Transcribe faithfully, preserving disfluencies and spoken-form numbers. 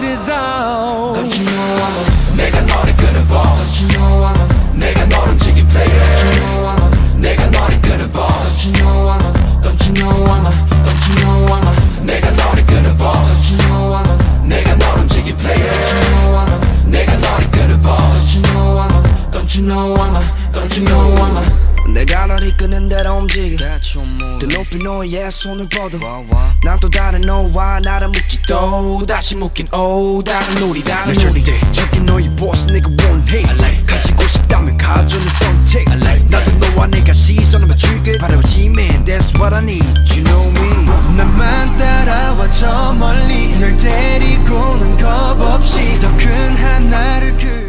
is all. Don't you know I'm a 내가 너를 끄는 boss. Don't you know I'm a 내가 널 움직인 player. Don't you know I'm a 내가 너를 끄는 boss. Don't you know I'm a Don't you know I'm a Don't you know I'm a 내가 너를 끄는 boss. Don't you know I'm a 내가 널 움직인 player. Don't you know I'm a 내가 너를 끄는 boss. Don't you know I'm a Don't you know I'm a Don't you know I'm a 내가 널 이끄는 대로 움직여 더 높이 너의 손을 뻗어 난 또 다른 너와 나를 묶지 또 다시 묶인 오 다른 우리 다른 내 우리 절대적인 너의 boss 내가 원해 가지고 싶다면 가져는 선택 나도 너와 내가 시선을 맞추길 바라보지 man that's what I need you know me 나만 따라와 저 멀리 널 데리고는 겁없이 더 큰 하나를 그